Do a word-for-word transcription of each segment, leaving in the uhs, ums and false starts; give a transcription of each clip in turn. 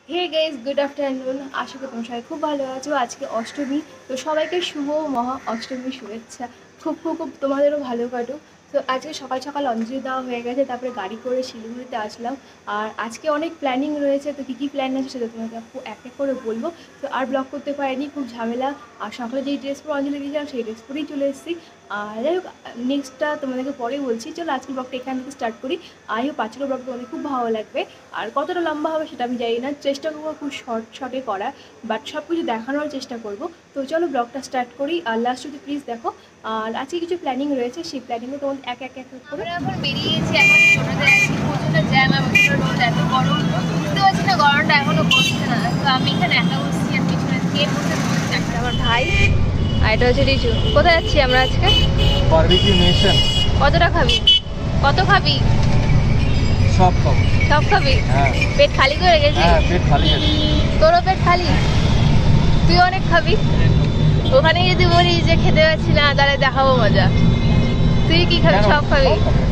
হে guys, good afternoon. আশা করি তোমরা সবাই খুব ভালো আছো। আজকে অষ্টমী, তো সবাইকে শুভ মহা অষ্টমীর শুভেচ্ছা। খুব খুব খুব তোমাদেরও ভালো কাটুক। তো আজকে সকাল সকাল অঞ্জলি দেওয়া হয়ে গেছে, তারপরে গাড়ি করে শিলিগুড়িতে আসলাম। আর আজকে অনেক প্ল্যানিং রয়েছে, তো কী কী প্ল্যান আছে সেটা তোমাকে এক এক করে বলবো। তো আর ব্লগ করতে পারিনি, খুব ঝামেলা। আর সকালে যেই ড্রেস পরে অঞ্জলি দিয়েছিলাম সেই ড্রেস পরেই চলে এসেছি। আর যাই হোক, নেক্সটটা তোমাদেরকে পরে বলছি। চলো আজকে ব্লগটা এখান থেকে স্টার্ট করি। আই হোপ আজকের ব্লগটা তোমাদের খুব ভালো লাগবে। আর কতটা লম্বা হবে সেটা আমি জানি না, চেষ্টা করবো খুব শর্ট শর্টে করার, বাট সব কিছু দেখানোর চেষ্টা করব। তো চলো ব্লগটা স্টার্ট করি। আর লাস্ট যদি প্লিজ দেখো। আর আজকে কিছু প্ল্যানিং রয়েছে, সেই প্ল্যানিংও তোমাদের এক এক এক করে। এখন বেরিয়েছি, এখন টোটোতে আছি, প্রচণ্ড জ্যাম। আর রোদ এত গরম, বুঝতে পারছি না গরমটা এখনো কমছে না। তো আমি এখানে একা বসছি, আর পিছনে কে বসে বসছে আমার ভাই। আর এটা হচ্ছে রিচু। কোথায় যাচ্ছি আমরা আজকে? Barbecue nation. কতটা খাবি? কত খাবি? সব খাবো। সব খাবি? হ্যাঁ। পেট খালি করে গেছিস? হ্যাঁ, পেট খালি গেছে। তোরও পেট খালি? তুই অনেক খাবি। ওখানে যদি বলিস যে খেতে পারছি না, তাহলে দেখাবো মজা। তুই কি খাবি? সব খাবি?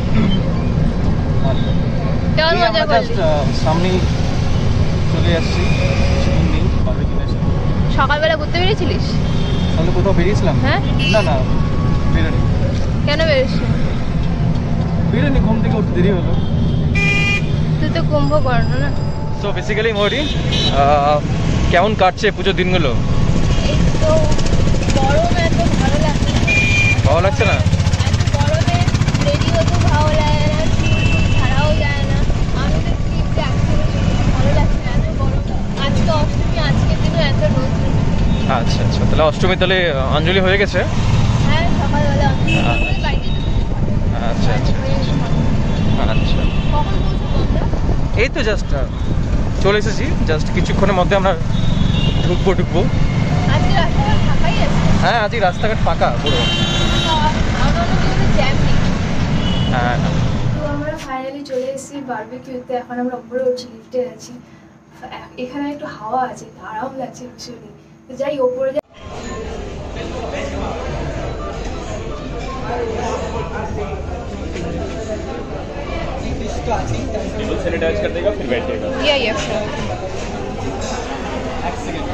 কেমন মজা করলি? সামনে চলে আসছি বারবিকিউ নেশন। সকালবেলা ঘুরতে বেরিয়েছিলিস? তাহলে কোথাও বেরিয়েছিলাম? হ্যাঁ। না না, বেরোনি। কেন বেরোচ্ছিস? বেরোনি, ঘুম থেকে উঠতে দেরি হলো। তুই তো কুম্ভকর্ণ না? সো বেসিক্যালি মৌরি, কেমন কাটছে পুজোর দিনগুলো? এই তো গরমে এত ভালো লাগছে। ভালো লাগছে না? এত গরমে রেডি হতেও ভালো লাগে না, চুল টুল ছাড়াও যায় না। আমি তো ক্লিপটা একদম ভালো লাগছে না, এত গরম। আজকে অষ্টমী, আজকের দিনও এত রোদ। আচ্ছা আচ্ছা, তাহলে অষ্টমী তাহলে অঞ্জলি হয়ে গেছে? হ্যাঁ, সকালবেলা বাড়িতে। আচ্ছা আচ্ছা আচ্ছা। কখন পৌঁছবো আমরা? এই তো জাস্ট চলে এসেছি, জাস্ট কিছুক্ষণের মধ্যে আমরা ঢুকবো ঢুকবো আজকে রাস্তাঘাট ফাঁকাই আছে? হ্যাঁ, আজকে রাস্তাঘাট ফাঁকা পুরো। জ্যাম নেই। হ্যাঁ। তো আমরা ফাইনালি চলে এসেছি বারবিকিউতে। এখন আমরা উপরে উঠছি, লিফটে আছি। এখানে একটু হাওয়া আছে, আরাম লাগছে ভীষণই। তো যাই ওপরে যাই। टेबल सैनिटाइज कर देगा फिर बैठेगा। या या श्योर। एक सेकंड।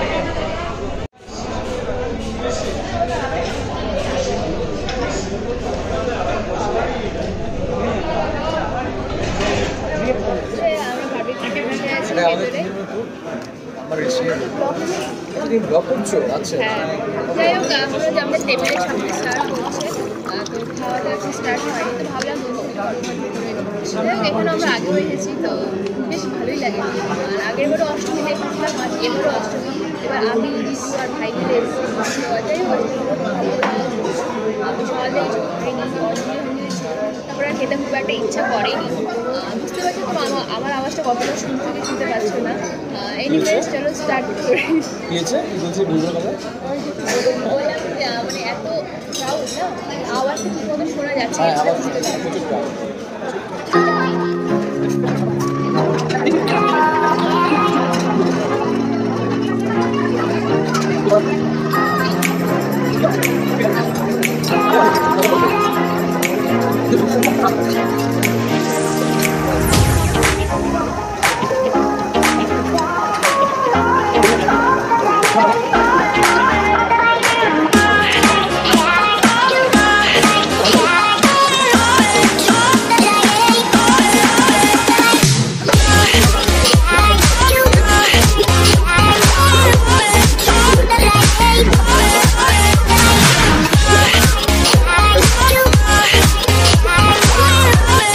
যাই হোক, আমরা আমরা টেবিলের সামনে স্টার্ট করছে, তো খাওয়া দাওয়া স্টার্ট হয়নি। তো ভাবলাম যাই হোক, এখানে আমরা আগে হয়েছি, তো বেশ ভালোই লাগে। আর আগের বারও অষ্টমী দেখেছিলাম, আর এবারও অষ্টমী। এবার আমি রিচু আর ভাই মিলে এসেছি। যাই হোক, আমি সকালে এইসব খাইনি, অঞ্জলি হয়েছি। তারপরে আর খেতে খুব একটা ইচ্ছা করেনি। বুঝতে পারছি তো আমার আমার আওয়াজটা কতটা শুনতে কি শুনতে পাচ্ছ না। এনিওয়েজ চলো স্টার্ট করি। বললাম যে মানে এত ক্রাউড না, আওয়াজটা ঠিক মতো শোনা যাচ্ছে না। Bye.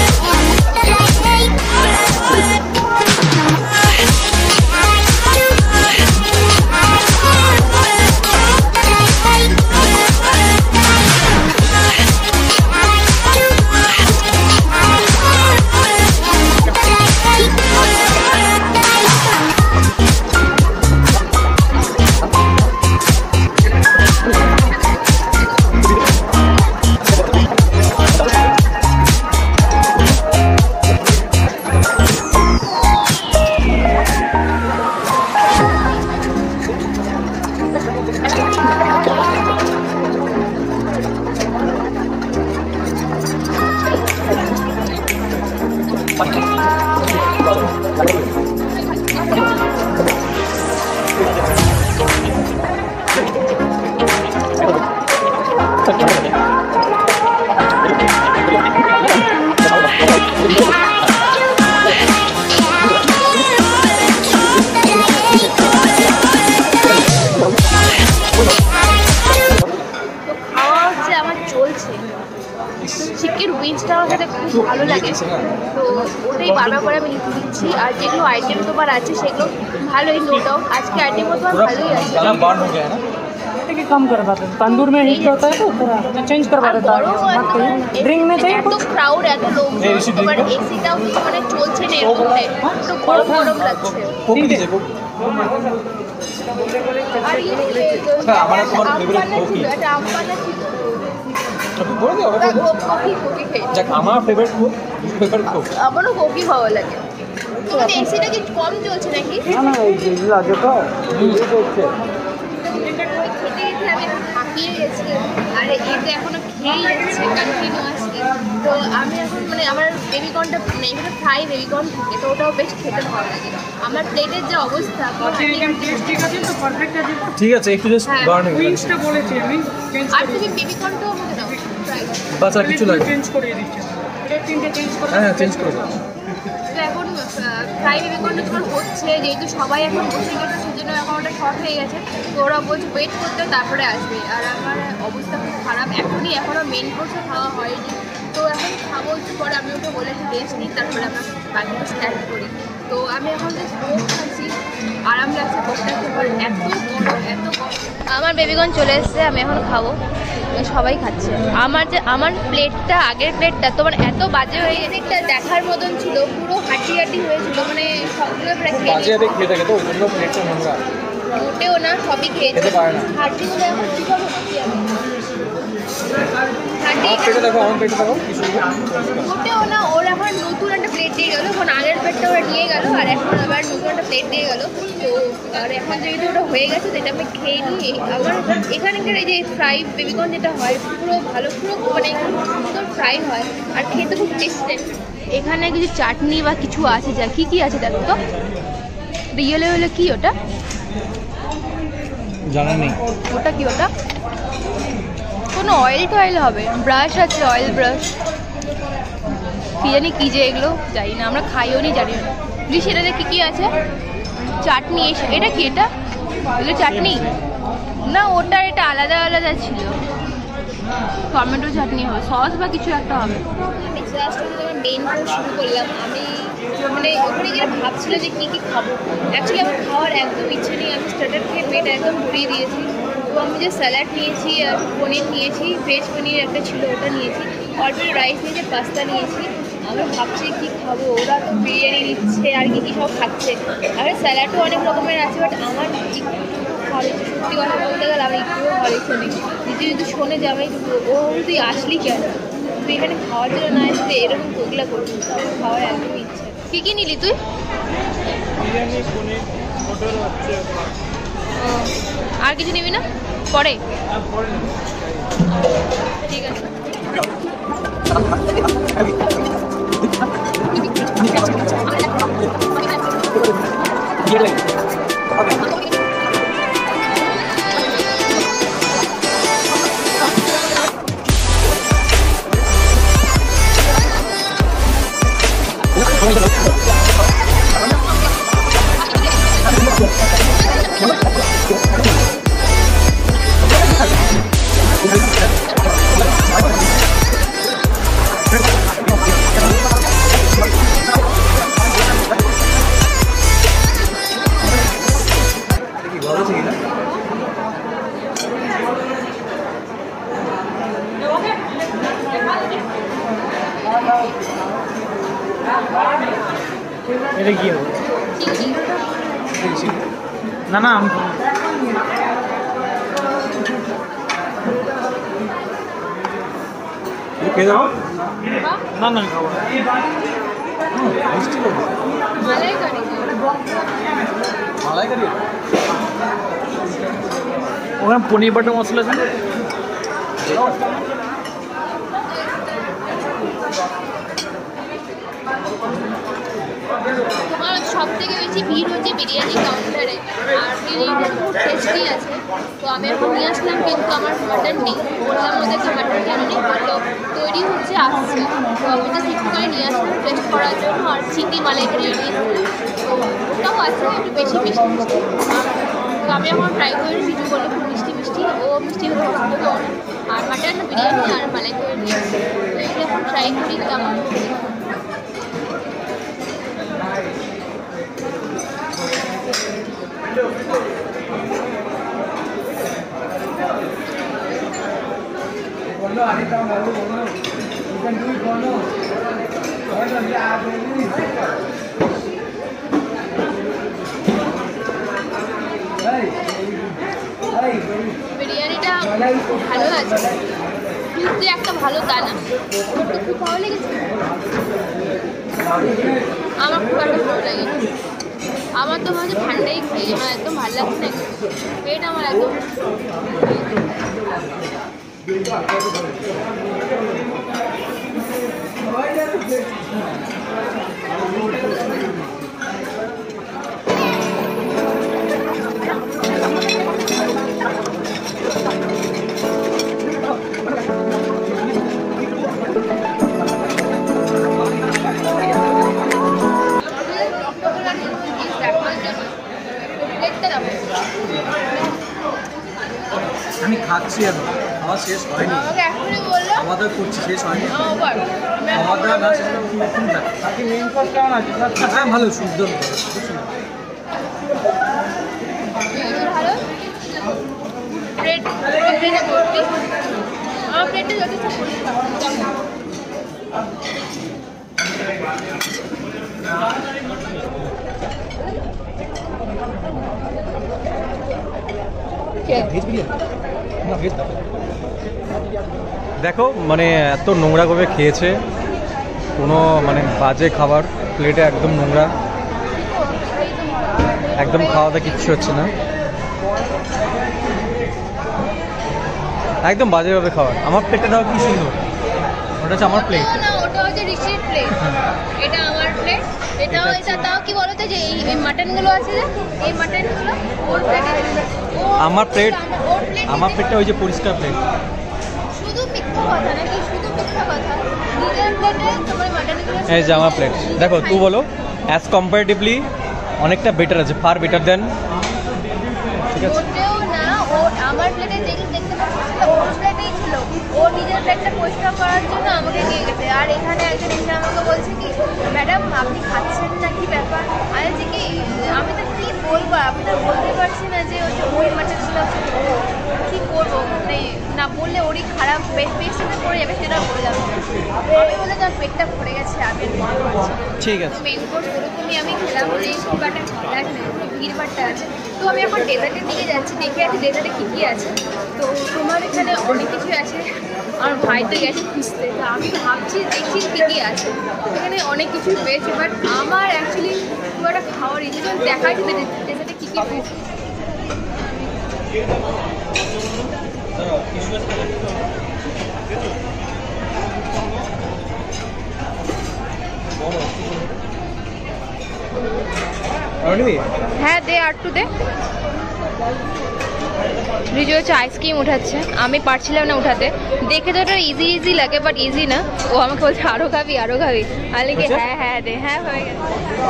তো ওটাই বারবার করে আমি লিখে দিচ্ছি। আর যেগুলো আইটেম তোমার আছে সেগুলো ভালোই, নো ডাউট আজকে আইটেমও তোমার ভালোই আছে। कि कम करवा देते तंदूर में हीट होता है तो थोड़ा चेंज करवा देता है मत कहिए ड्रिंक में चाहिए এত ক্রাউড, এত লোক, তোমার এসিটাও মানে চলছে না এরকম টাইপ, একটু গরম গরম লাগছে। কফি দিছে আর ইয়ে আমার তোমার ফেভারিট কফি এটা আমপানা ছিল, কফি বলে দাও ওরা কফি কফি খেয়ে যাক আমার ফেভারিট ফেভারিট কফি আমারও কফি ভালো লাগে। তোমাদের এসিটা কি কম চলছে নাকি? ना ना ये देखो ये देखते খেতে খেতে আমি হাঁপিয়ে গেছি, আর এটা এখনো খেয়েই যাচ্ছে কন্টিনিউয়াসলি। তো আমি এখন মানে আমার বেবিকর্নটা মানে এখানে ফ্রাই বেবিকর্ন থাকে, তো ওটাও বেশ খেতে ভালো লাগে। আমার প্লেটের যে অবস্থা, ঠিক আছে তো পারফেক্ট আছে তো ঠিক আছে একটু জাস্ট হ্যাঁ। গার্নিং উইংসটা বলেছি আমি চেঞ্জ আর তুমি বেবিকর্নটাও আমাকে দাও ফ্রাই। বাস আর কিছু লাগে চেঞ্জ করে দিচ্ছি এটা তিনটে চেঞ্জ করে হ্যাঁ চেঞ্জ করে দাও তো এখন ফ্রাই বেবিকর্নটা যখন হচ্ছে, যেহেতু সবাই এখন বসে গেছে সেজন্য এখন ওটা শর্ট হয়ে গেছে, তো ওরা বলছে ওয়েট করতে তারপরে আসবে। আর আমার অবস্থা খুব খারাপ, এখনই এখনও মেন কোর্সে খাওয়া হয়নি, তো এখন খাবো একটু পরে। আমি ওকে বলেছি রেস্ট নিই, তারপরে আমরা বাকিটা স্টার্ট করি। তো আমি এখন জাস্ট ভোগ খাচ্ছি, আরাম লাগছে ভোগটা খেতে, এত গরম এত গরম। আমার বেবিকর্ন চলে এসছে, আমি এখন খাবো, সবাই খাচ্ছে। আমার যে আমার প্লেটটা আগের প্লেটটা তোমার এত বাজে হয়ে গেছে, একটা দেখার মতন ছিল, পুরো হাঁটি হাঁটি হয়েছিল, মানে সবগুলো প্রায় খেয়ে বাজে আরে খেয়ে থাকে তো ওই জন্য প্লেটটা নোংরা মোটেও না, সবই খেয়েছে। খেতে পারে না। হাঁটিগুলো এখন কী খাবো নাকি আমি? হাঁটি আমার পেটে দেখো আমার পেটে দেখো কিছু মোটেও না, ওর এখন নতুন একটা প্লেট দিয়ে গেলো, এখন আগের প্লেটটা ওরা নিয়ে গেলো, আর এখন আবার নতুন একটা প্লেট দিয়ে গেলো। তো আর এখন যেহেতু ওটা হয়ে গেছে, যেটা আমি খেয়ে নিই, আমার এখানকার এই যে ফ্রাই বেবিকর্ন যেটা হয় পুরো ভালো, পুরো মানে সুন্দর ফ্রাই হয় আর খেতে খুব টেস্টেড। এখানে কিছু চাটনি বা কিছু আছে, যা কী কী আছে দেখো তো, ইয়েলো ইয়েলো কী ওটা? জানা নেই ওটা কি ওটা? কোনো অয়েল টয়েল হবে, ব্রাশ আছে, অয়েল ব্রাশ, কি জানি কী যে এগুলো জানি না, আমরা খাইও নি জানি না। দিদি সেটাতে কী কী আছে? চাটনি, এটা কি? এটা এগুলো চাটনি না, ওটা এটা আলাদা আলাদা ছিল, টমেটো চাটনি হবে, সস বা কিছু একটা হবে। আমি জাস্ট মেন কোর্স শুরু করলাম, আমি মানে ওখানে গিয়ে ভাবছিল যে কী কী খাবো, অ্যাকচুয়ালি আমার খাওয়ার একদম ইচ্ছে নেই, আমি স্টার্টার খেয়ে পেট একদম ভরিয়ে দিয়েছি। তো আমি যে স্যালাড নিয়েছি আর পনির নিয়েছি, ভেজ পনির একটা ছিল ওটা নিয়েছি, অল্প রাইস নিয়েছি, পাস্তা নিয়েছি। আমি ভাবছি কী খাবো, ওরা তো বিরিয়ানি নিচ্ছে আর কি কী সব খাচ্ছে, আর স্যালাডও অনেক রকমের আছে, বাট আমার একটু খাওয়ার ইচ্ছে, সত্যি কথা বলতে গেলে আমি একটুও খাওয়ার ইচ্ছে নেই। যদি যদি শোনে যে আমি ও তুই আসলি কেন, তুই এখানে খাওয়ার জন্য না আসলে এরকম কোগলা করবি, আমার খাওয়ার একদমই ইচ্ছে। কী কী নিলি তুই? আর কিছু নিবি না পরে? ঠিক আছে। এটা কি হবে না না আমি খেয়ে দাও না না খাবো না। মালাই কারি মালাই কারি ওখানে পনির বাটার মশলা আছে না? তোমার সব থেকে বেশি ভিড় হচ্ছে বিরিয়ানি কাউন্টারে, আর বিরিয়ানিটা খুব টেস্টি আছে। তো আমি এখন নিয়ে আসলাম, কিন্তু আমার মাটন নেই, বললাম ওদেরকে মাটন কেন নেই, বললো তৈরি হচ্ছে আসছে। তো আমি জাস্ট একটু করে নিয়ে আসলাম টেস্ট করার জন্য, আর চিংড়ি মালাইকারি নিয়েছিলাম, তো ওটাও আছে একটু বেশি মিষ্টি মিষ্টি। তো আমি এখন ট্রাই করে কিছু বলে খুব মিষ্টি মিষ্টি, ও মিষ্টি হতে পছন্দ করে, আর মাটন বিরিয়ানি আর মালাইকারি নিয়ে আসছে, তো এগুলো এখন ট্রাই করি কেমন। বিরিয়ানিটা ভালো আছে, কিন্তু একটা ভালো দানা খুব ভালো লেগেছে। আমার খুব একটা ভালো লাগে, আমার তো ভাবছি ঠান্ডাই খাই, আমার একদম ভালো লাগছে না, পেট আমার একদম। আমি খাচ্ছি আর খাওয়া শেষ হয়নি, আমাকে এখনই বললো খাওয়া দাওয়া করছি শেষ হয়নি, আমার খাওয়া দাওয়া না শেষ হলে মেইন কোর্স কেমন আছে? হ্যাঁ ভালো, সুন্দর খুব সুন্দর। ভালো প্লেট প্লেটে ভর্তি, আমার প্লেটে যথেষ্ট পরিষ্কার। ভেজ বিরিয়ানি না ভেজ দাও। দেখো মানে এত নোংরাভাবে খেয়েছে, কোনো মানে বাজে খাবার, প্লেটে একদম নোংরা, একদম খাওয়া দাওয়া কিচ্ছু হচ্ছে না, একদম বাজেভাবে খাবার। আমার প্লেটটা দাও কি সুন্দর, ওটা হচ্ছে আমার প্লেট। না ওটা হচ্ছে রিসিট প্লেট, এটা আমার প্লেট। এটাও এটা তাও কি বলতো যে এই এই মাটনগুলো আছে যে এই মাটনগুলো ওর প্লেটে, আমার প্লেট, আমার প্লেটটা ওই যে পরিষ্কার প্লেট। শুধু মিথ্যা কথা নাকি, শুধু মিথ্যা কথা। নিজের প্লেটে তোমার মাটনগুলো এই যে আমার প্লেট দেখো, তুই বলো অ্যাজ কম্পারেটিভলি অনেকটা বেটার আছে, ফার বেটার দেন, ঠিক আছে? মোটেও না, ও আমার প্লেটে যেগুলো দেখতে পাচ্ছিল ওর প্লেটেই ছিল, ও নিজের প্লেটটা পরিষ্কার করার জন্য আমাকে নিয়ে গেছে। আর এখানে একজন এসে আমাকে বলছে কি ম্যাডাম আপনি খাচ্ছেন না, কি ব্যাপার? আমি বলছি কি আমি তো কী বলবো, আমি তো বলতে পারছি না যে ওই যে ওই মাটনগুলো কী করবো, মানে না বললে ওরই খারাপ পেস্টে পড়ে যাবে, সেটাও পড়ে যাবে। আমি বলে তার পেটটা ভরে গেছে, আমি আর বলতে পারছি না। ঠিক আছে, মেন কোর্স ওরকমই আমি খেলাম, যে এই ভিড়ভাড়টা দেখ না, ভিড়ভাড়টা আছে। তো আমি এখন ডেজার্টের দিকে যাচ্ছি, দেখে আছি ডেজার্টে কী কী আছে। তো তোমার এখানে অনেক কিছু আছে, আমার ভাই তো গেছে খুঁজতে, তো আমি ভাবছি দেখি কী কী আছে। এখানে অনেক কিছু পেয়েছে, বাট আমার অ্যাকচুয়ালি খুব একটা খাওয়ার ইচ্ছে দেখা যাচ্ছে ডেজার্টে কী কী পেয়েছে। হ্যাঁ দে আর টু দে। রিজু হচ্ছে আইসক্রিম উঠাচ্ছে, আমি পারছিলাম না উঠাতে, দেখে তো ওটা ইজি ইজি লাগে বাট ইজি না। ও আমাকে বলছে আরও খাবি আরও খাবি, আমি লিখে হ্যাঁ হ্যাঁ দে, হ্যাঁ হয়ে গেছে।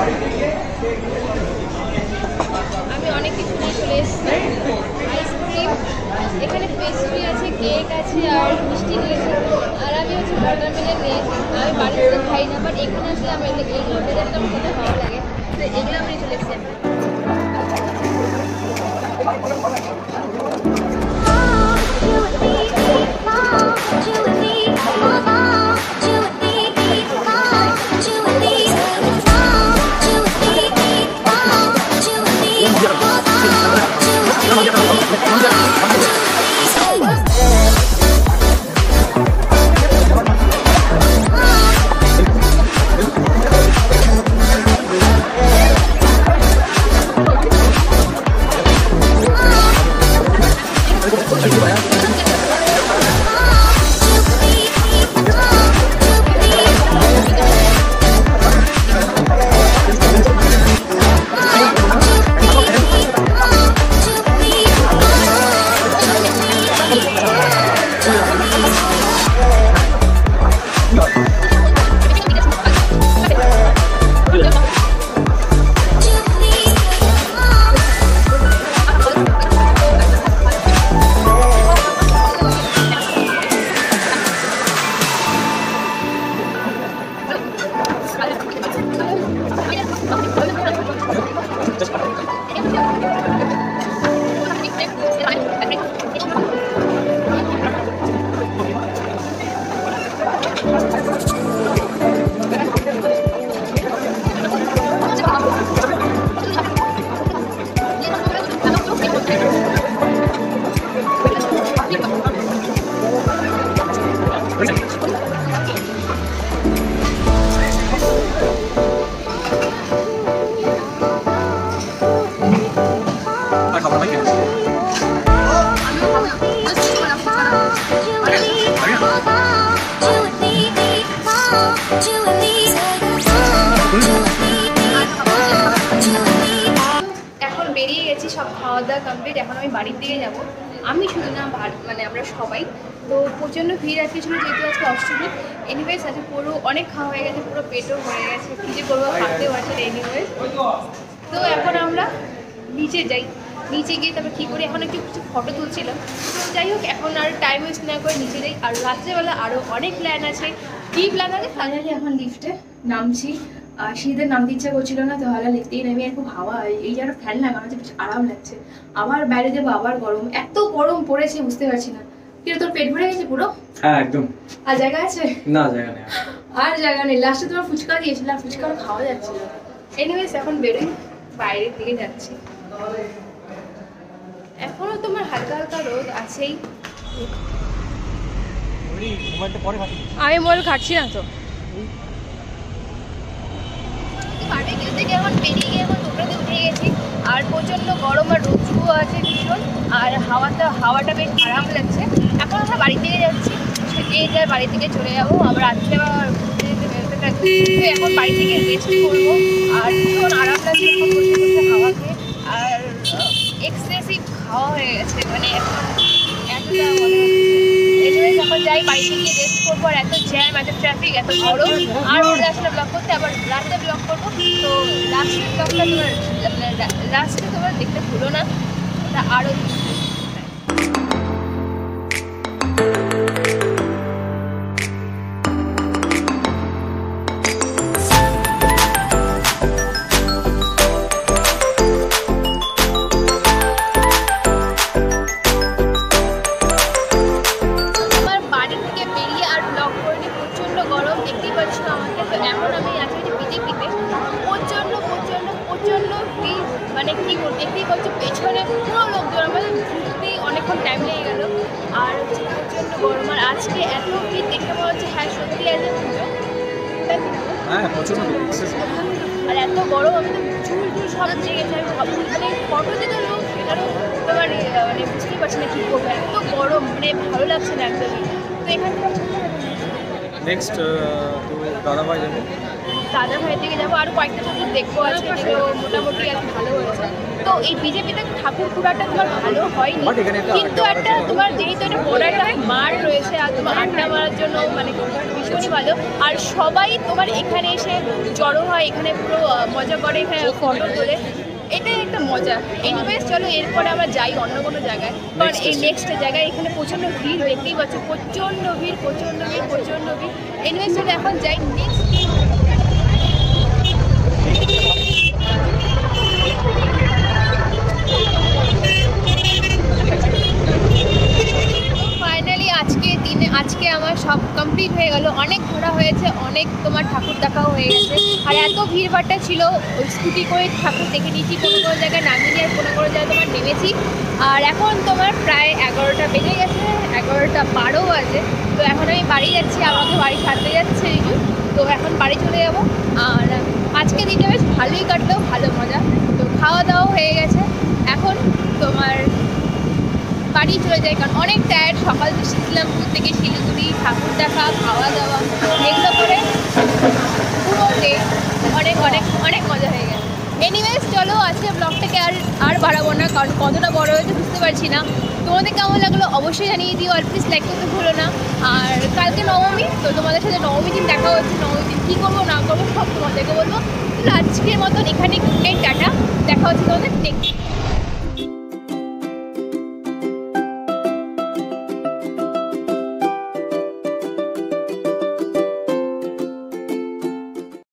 আমি অনেক কিছু নিয়ে চলে এসেছি, আইসক্রিম, এখানে পেস্ট্রি আছে, কেক আছে আর মিষ্টি নিয়েছি। আর আমি হচ্ছে ওয়াটারমেলন নিয়েছি, আমি বাড়িতে খাই না বাট এখানে আসলে আমার এইগুলো ডেজার্টটা আমার খেতে ভালো লাগে, তো এগুলো আমি চলে এসেছি। এখন বেরিয়ে গেছি, সব খাওয়া দাওয়া কমপ্লিট। এখন আমি বাড়ির দিকে যাব। আমি শুধু না, মানে আমরা সবাই। তো প্রচণ্ড ভিড় আজকে ছিল, যেহেতু আজকে অষ্টমী। এনিওয়েজ আজকে পুরো অনেক খাওয়া হয়ে গেছে, পুরো পেটও ভরে গেছে, কী যে করবো ভাবতেও পারছি না। এনিওয়েজ তো এখন আমরা নিচে যাই, নিচে গিয়ে তারপর কী করি, এখন একটু কিছু ফটো তুলছিলাম। তো যাই হোক, এখন আর টাইম ওয়েস্ট না করে নিচে যাই। আর রাত্রেবেলা আরও অনেক প্ল্যান আছে। কী প্ল্যান আছে? ফাইনালি এখন লিফটে নামছি। আর শীতের নামতে ইচ্ছা করছিল না, তো হালা লিফটেই নামি। আর খুব হাওয়া, এই যে একটা ফ্যান লাগানো আছে, বেশ আরাম লাগছে। আবার বাইরে যাবো, আবার গরম, এত গরম পড়েছে বুঝতে পারছি না। কিন্তু তোর পেট ভরে গেছে পুরো? হ্যাঁ একদম। আর জায়গা আছে? না জায়গা নেই, আর জায়গা নেই। লাস্টে তোমার ফুচকা দিয়েছিল, আর ফুচকা খাওয়া যাচ্ছিল। এনিওয়েজ এখন বেরোই, বাইরের দিকে যাচ্ছি। এখনো তোমার হালকা হালকা রোদ আছেই। আমি মোবাইল ঘাটছি না তো। বারবিকিউ থেকে এখন বেরিয়ে গিয়ে এখন টোটোতে উঠে গেছি। আর প্রচণ্ড গরম আর রোদও আছে ভীষণ। আর হাওয়াটা হাওয়াটা বেশ আরাম লাগছে। এখন আমরা বাড়ি থেকে যাচ্ছি, যে যার বাড়ি থেকে চলে যাবো। আমরা রাত্রে আবার ঘুরতে যেতে বেরোতে থাকছি। তো এখন বাড়ি থেকে রেস্ট করবো। আর ভীষণ আরাম লাগছে এখন বসে বসে হাওয়া খেয়ে। আর এক্সেসিভ খাওয়া হয়ে গেছে, মানে এখন এতটা মনে হচ্ছে। যখন যাই বাড়ি থেকে রেস্ট করবো। আর এত জ্যাম, এত ট্রাফিক, এত গরম। আর ওরা আসলে ব্লক করতে, আবার রাস্তায় ব্লক করবো। তো লাস্টের ব্লকটা তোমার লাস্টে তোমার দেখতে ভুলো না, ওটা আরও মানে কি বলতে দেখতেই পাচ্ছি পেছনে পুরো লোকজন, আমাদের ঘুরতে অনেকক্ষণ টাইম লেগে গেল। আর হচ্ছে প্রচণ্ড গরম। আর আজকে এত ভিড় দেখে মনে হচ্ছে হ্যাঁ সত্যি আছে পুজো। আর এত গরম, আমি তো চুল টুল সব জেগে গেছে। আমি ভাবছি মানে ফটো দিতে লোক সেটারও তোমার মানে বুঝতেই পারছি না কী করবো, এত গরম, মানে ভালো লাগছে না একদমই। তো এখান থেকে নেক্সট দাদা ভাই যাবে, দাদা ভাইয়ের দিকে যাবো। আর কয়েকটা ঠাকুর দেখবো আছে, যেগুলো মোটামুটি আর কি ভালো হয়েছে। তো এই বিজেপিতে ঠাকুর খুব একটা তোমার ভালো হয়নি, কিন্তু একটা তোমার যেহেতু একটা বড় একটা মাঠ রয়েছে, আর তোমার আড্ডা মারার জন্য মানে ভীষণই ভালো। আর সবাই তোমার এখানে এসে জড়ো হয়, এখানে পুরো মজা করে, এখানে ফটো তোলে, এটাই একটা মজা। এনিওয়েজ চলো এরপরে আমরা যাই অন্য কোনো জায়গায়, কারণ এই নেক্সট জায়গায় এখানে প্রচণ্ড ভিড় দেখতেই পাচ্ছ, প্রচণ্ড ভিড় প্রচণ্ড ভিড় প্রচণ্ড ভিড়। এনিওয়েজ চলো এখন যাই নেক্সট। ফাইনালি আজকে দিনে আজকে আমার সব কমপ্লিট হয়ে গেল। অনেক ঘোরা হয়েছে, অনেক তোমার ঠাকুর দেখাও হয়ে গেছে। আর এত ভিড়ভাট্টা ছিল, ওই স্কুটি করে ঠাকুর দেখে নিয়েছি, কোনো কোনো জায়গায় নামিয়ে আর কোনো কোনো জায়গায় তোমার নেমেছি। আর এখন তোমার প্রায় এগারোটা বেজে গেছে, এগারোটা বারো বাজে। তো এখন আমি বাড়ি যাচ্ছি, আমাকে বাড়ি ছাড়তে যাচ্ছে রিজু। তো এখন বাড়ি চলে যাবো। আর আজকে দিনটা বেশ ভালোই কাটলো, ভালো মজা। তো খাওয়া দাওয়া হয়ে গেছে, এখন তোমার বাড়ি চলে যাই, কারণ অনেক টায়ার্ড। সকাল তো ইসলামপুর থেকে শিলিগুড়ি ঠাকুর দেখা, খাওয়া দাওয়া, এগুলো করে পুরো ডে অনেক অনেক অনেক মজা হয়ে গেছে। এনিওয়েজ চলো আজকে ব্লগটাকে আর আর বাড়াবো না, কারণ কতটা বড় হয়েছে বুঝতে পারছি না। তোমাদের কেমন লাগলো অবশ্যই জানিয়ে দিও, আর প্লিজ লাইক করতে ভুলো না। আর কালকে নবমী, তো তোমাদের সাথে নবমী দিন দেখা হচ্ছে। নবমী দিন কী করবো না করবো সব তোমাদেরকে বলবো। আজকের মতন এখানে টাটা, দেখা হচ্ছে তোমাদের নেক্সট।